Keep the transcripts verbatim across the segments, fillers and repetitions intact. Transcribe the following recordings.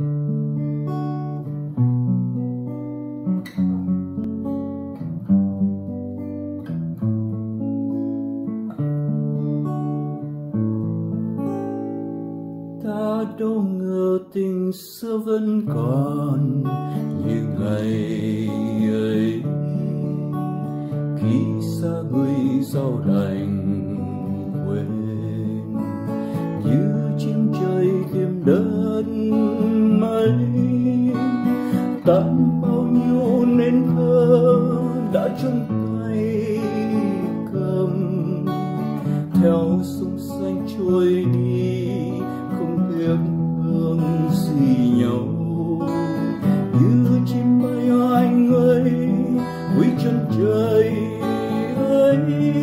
Ta đâu ngờ tình xưa vẫn còn như ngày ấy, khi xa người sao đành quên. Như chim trời kiếm đất mây, tan bao nhiêu nên thơ đã trong tay cầm. Theo sông xanh trôi đi không tiếc thương gì nhau. Như chim bay anh ơi quý chân trời ấy,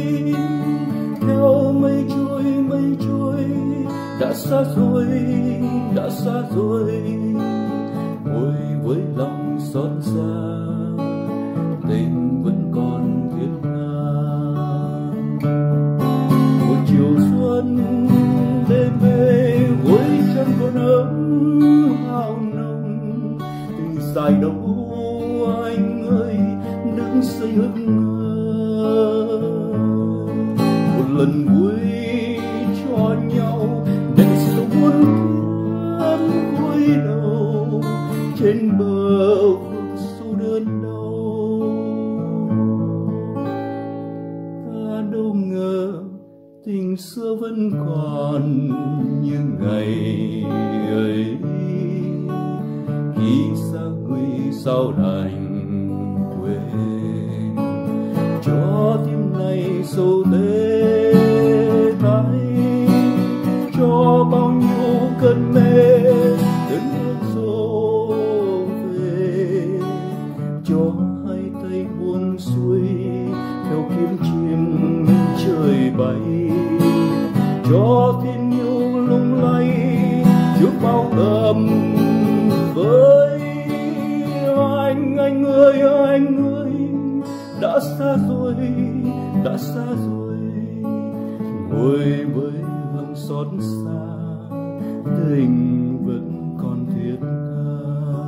theo mây trôi mây trôi đã xa rồi đã xa rồi. Ôi với lòng xót xa tình vẫn còn thiết tha. Một chiều xuân đêm về gối chân còn ấm hao nồng. Tình dài đâu anh ơi đứng say ước mơ. Một lần vui cho nhau để sự buồn kiếp cúi đầu trên bờ vực sâu đơn đau. Ta đâu ngờ tình xưa vẫn còn như ngày ấy, khi xa người sao đành quên. Cho tim này sâu tê tái, cho bao nhiêu cơn mê đến rồi về. Cho hai tay buông xuôi theo kiếm chim trời bay. Cho tình yêu lung lay trước bao tầm với. Anh anh ơi anh ơi đã xa rồi đã xa rồi. Ngồi với lòng xót xa tình vẫn còn thiết tha.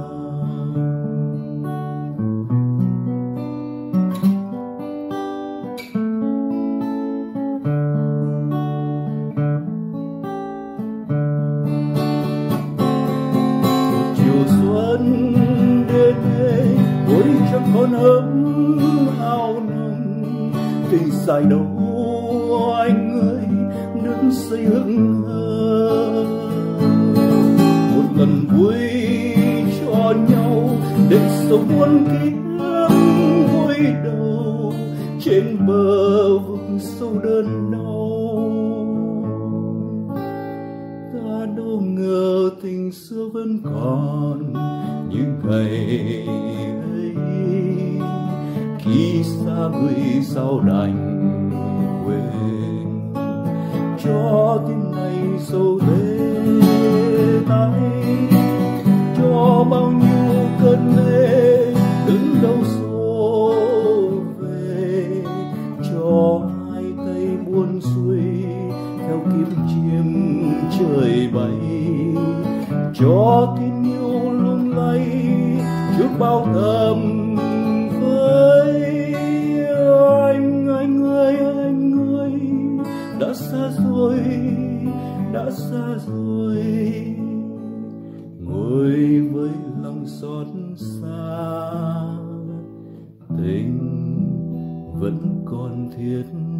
Một chiều xuân đến đây gối chẳng còn ấm ao nồng. Tình dài đâu anh ơi nước say ước mơ. Một lần vui cho nhau để sống buồn kiếp vui đầu trên bờ vực sâu đơn đau. Ta đâu ngờ tình xưa vẫn còn như ngày ấy, khi xa người sao đành quên. Cho tim này sâu tê tái, cho bao nhiêu cơn mê đứng đâu xô về. Cho hai tay buông xuôi theo kiếm chim trời bay. Cho tình yêu lung lay trước bao tầm với. Anh anh ơi anh ơi đã xa rồi đã xa rồi. Ngồi với lòng xót xa tình vẫn còn thiết